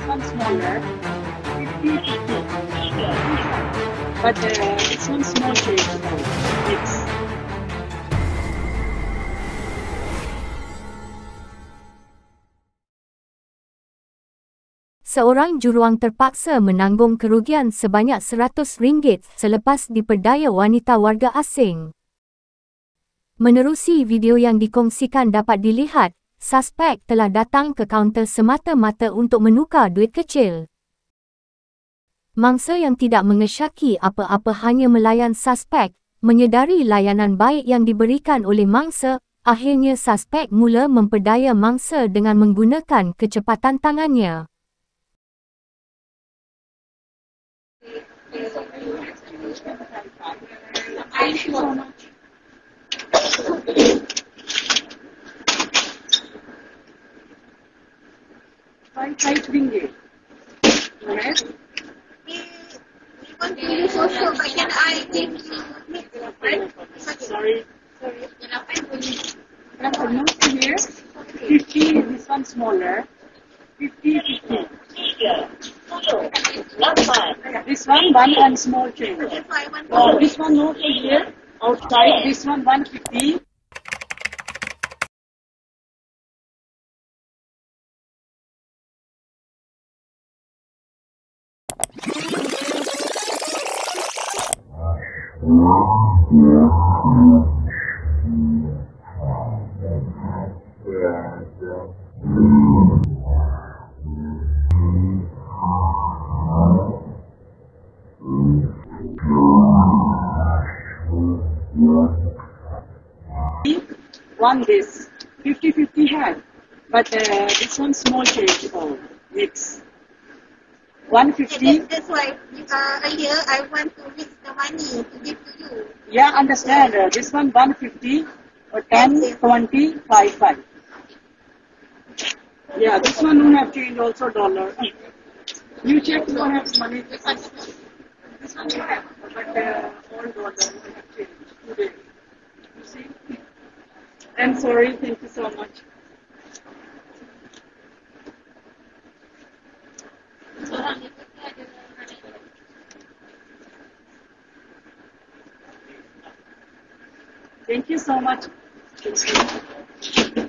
one smaller, 50, 50. But this one small change. It's Seorang juruang terpaksa menanggung kerugian sebanyak RM100 selepas diperdaya wanita warga asing. Menerusi video yang dikongsikan dapat dilihat, suspek telah datang ke kaunter semata-mata untuk menukar duit kecil. Mangsa yang tidak mengesyaki apa-apa hanya melayan suspek, menyedari layanan baik yang diberikan oleh mangsa, akhirnya suspek mula memperdaya mangsa dengan menggunakan kecepatan tangannya. Thank you so much. RM5. Alright? We want to use also, but can I give you Sorry. Now for note here, 50, this one smaller, 50, 50. This one small change. This one note here, outside, this one 150. One this 50-50 had, but this one small change. Oh, mix 150. That's why earlier I want to mix the money to give to you. Yeah, understand. This one 150, 10, 20, 5. Yeah, this one don't have change also dollar. You check, you don't have money. This one you have, but all dollar you have change today. You see? I'm sorry. Thank you so much. Thank you so much. Thank you.